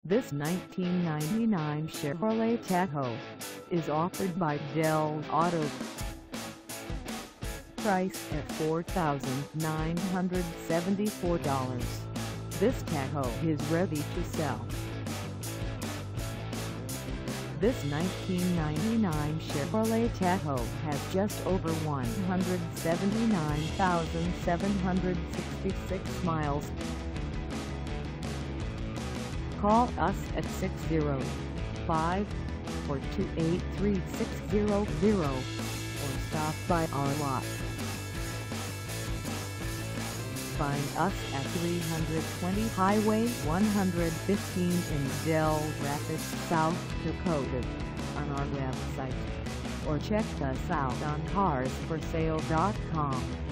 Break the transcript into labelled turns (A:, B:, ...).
A: This 1999 Chevrolet Tahoe is offered by Del Auto. Price at $4,974. This Tahoe is ready to sell. This 1999 Chevrolet Tahoe has just over 179,766 miles. Call us at 605-428-3600 or stop by our lot. Find us at 320 Highway 115 in Del Rapids, South Dakota on our website, or check us out on carsforsale.com.